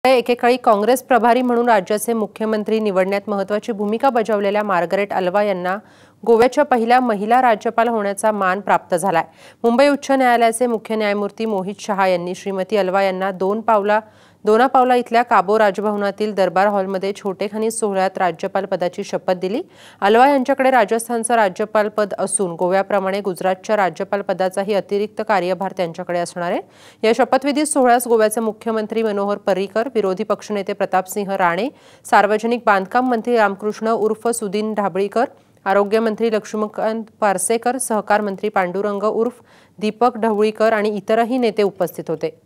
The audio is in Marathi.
एकेकाळी काँग्रेस प्रभारी म्हणून राज्याचे मुख्यमंत्री निवडण्यात महत्त्वाची भूमिका बजावलेल्या मार्गरेट अल्वा यांना गोव्याच्या पहिल्या महिला राज्यपाल होण्याचा मान प्राप्त झालाय। मुंबई उच्च न्यायालयाचे मुख्य न्यायमूर्ती मोहित शहा यांनी श्रीमती अल्वा यांना दोना पावला इथल्या काबो राजभवनातील दरबार हॉलमध्ये छोटेखानी सोहळ्यात राज्यपाल पदाची शपथ दिली। अल्वा यांच्याकडे राजस्थानचं राज्यपाल पद असून गोव्याप्रमाणे गुजरातच्या राज्यपाल पदाचाही अतिरिक्त कार्यभार त्यांच्याकडे असणार आहे। या शपथविधी सोहळ्यास गोव्याचे मुख्यमंत्री मनोहर पर्रीकर, विरोधी पक्षनेते प्रतापसिंह राणे, सार्वजनिक बांधकाम मंत्री रामकृष्ण उर्फ सुदीन ढाबळीकर, आरोग्य मंत्री लक्ष्मीकांत पार्सेकर, सहकार मंत्री पांडुरंग उर्फ दीपक ढवळीकर आणि इतरही नेते उपस्थित होते।